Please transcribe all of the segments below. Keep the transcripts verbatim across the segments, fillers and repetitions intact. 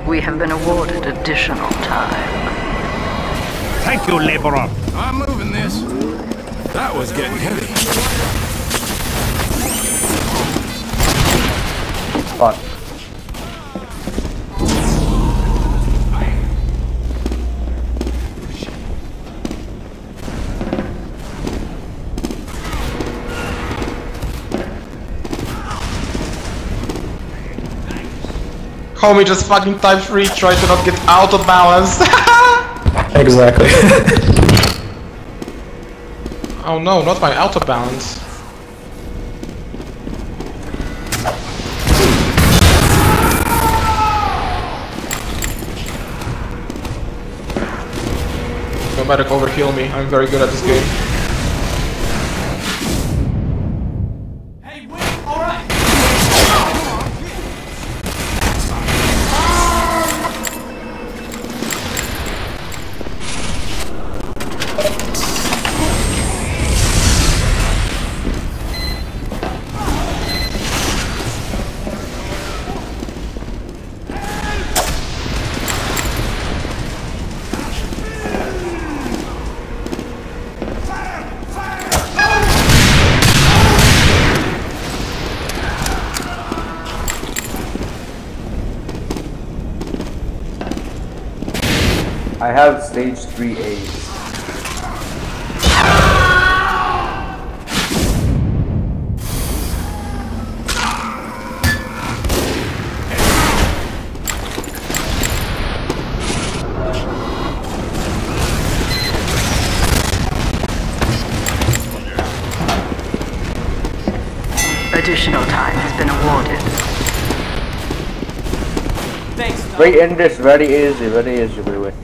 We have been awarded additional time. Thank you, laborer. I'm moving this. That was getting heavy. Fuck. Homie just fucking type three, try to not get out of balance. Exactly. Oh no, not my out of balance. No medic overheal me, I'm very good at this game. I have stage three A's. Additional time has been awarded. Thanks. Great Indus, very easy, very easy, really.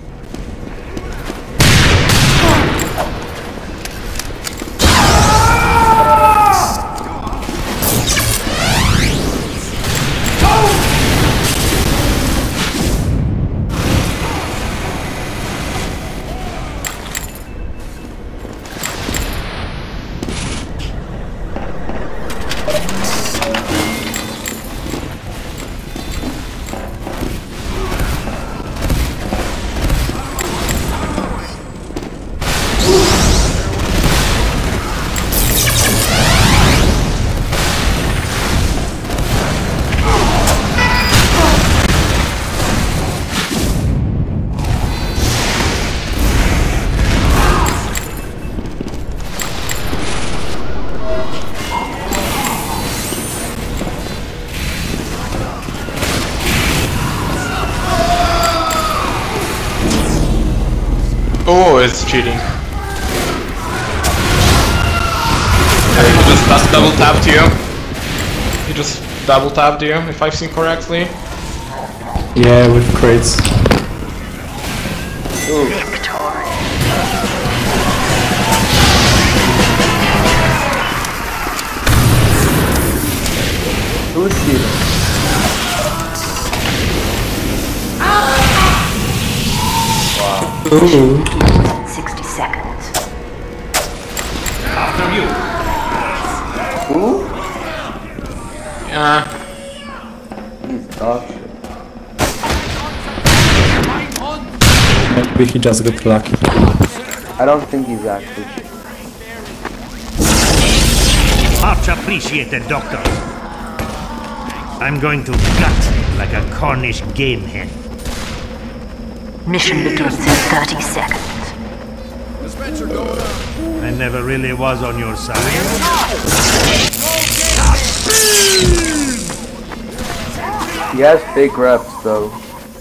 Oh, it's cheating. He just does double tapped you. He just double tapped you, if I've seen correctly. Yeah, with crates. Victory. Who's cheating? Ooh. sixty seconds. After you. Who? Yeah. He's dog shit. Maybe he just got lucky. I don't think he's actually. Much appreciated, Doctor. I'm going to gut like a Cornish game hen. Mission begins in thirty seconds. Dispenser going up. I never really was on your side. He has fake reps though.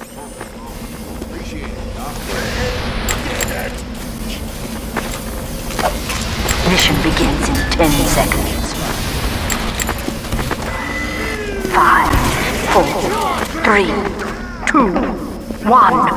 Mission begins in ten seconds. Five, four, three, two, one.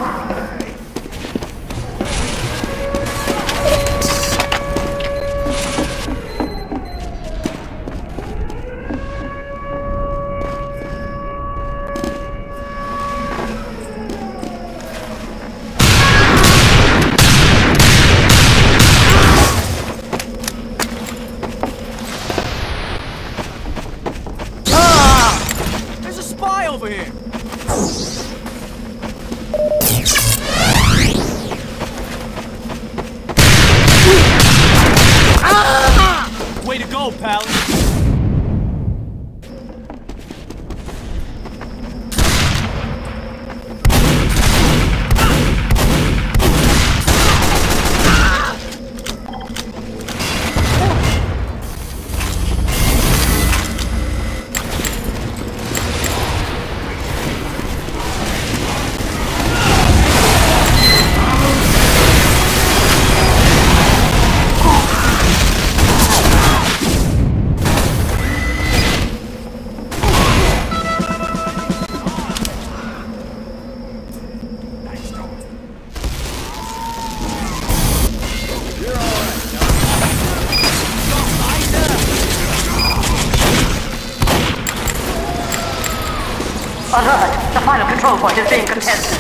Over here. go, pal. Alert! The final control point is being contested.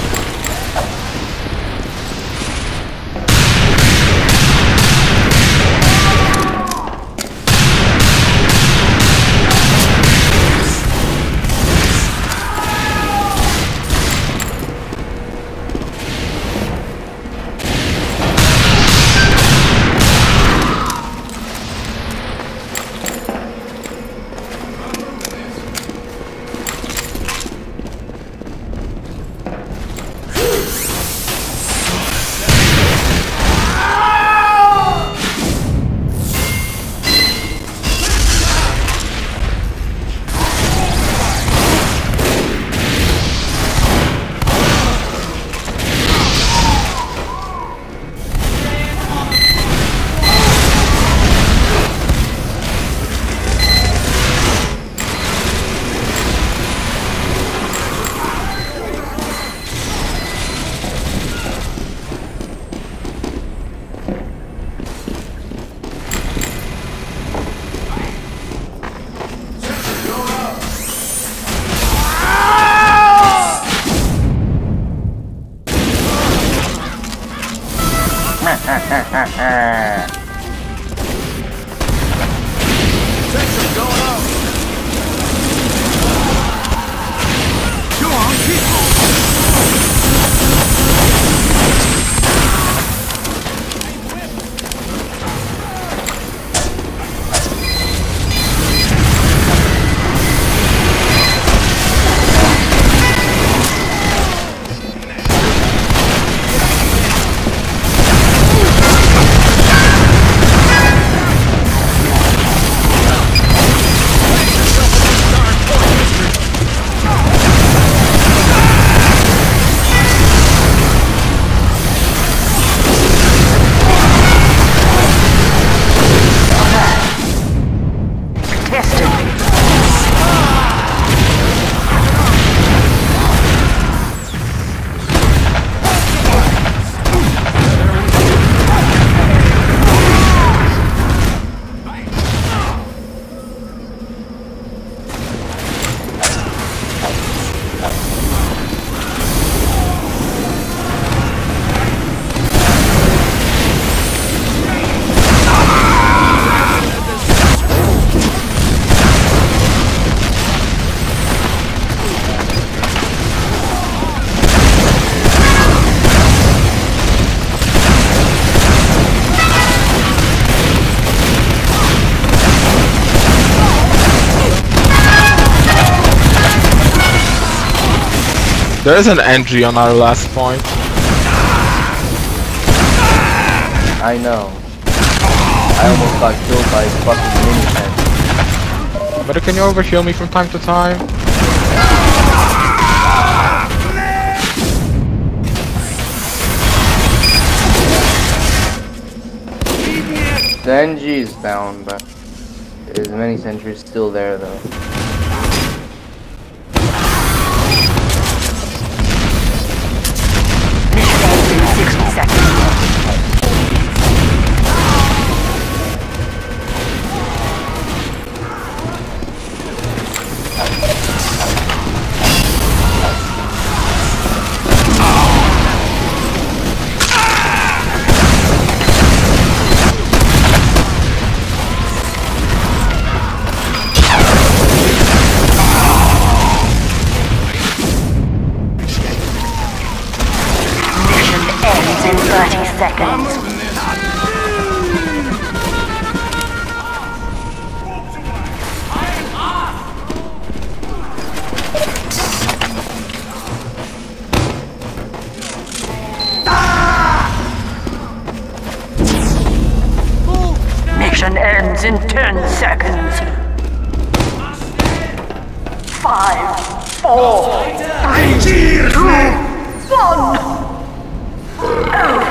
Section going up. Go on, keep There is an entry on our last point. I know. I almost got killed by a fucking mini tank. But can you overheal me from time to time? The N G is down, but there's many sentries still there though. sixty seconds. thirty seconds. begins in ten seconds. Five, four, three, two, one.